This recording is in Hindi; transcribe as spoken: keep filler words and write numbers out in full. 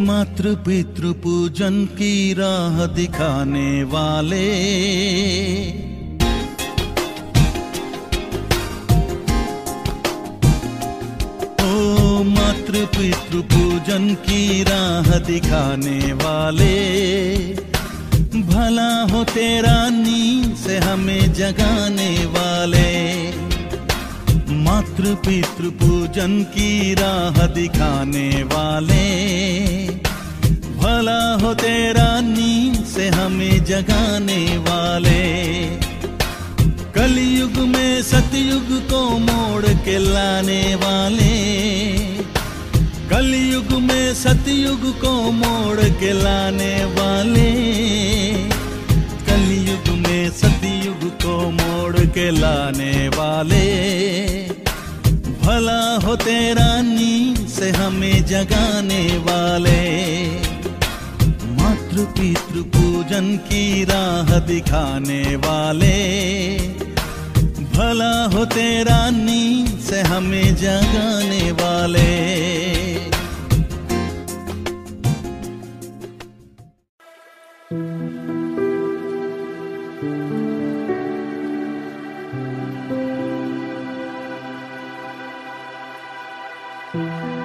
मातृ पितृ पूजन की राह दिखाने वाले, ओ मातृ पितृ पूजन की राह दिखाने वाले, भला हो तेरा नींद से हमें जगाने वाले। मातृ पितृ पूजन की राह दिखाने वाले, भला हो तेरा नींद से हमें जगाने वाले। कलयुग में सतयुग को मोड़ के लाने वाले, कलयुग में सतयुग को मोड़ के लाने वाले, कलयुग में सतयुग को मोड़ के लाने वाले, भला हो तेरा नींद से हमें जगाने वाले। मातृ पितृ पूजन की राह दिखाने वाले, भला हो तेरा नींद से हमें जगाने वाले। Thank you.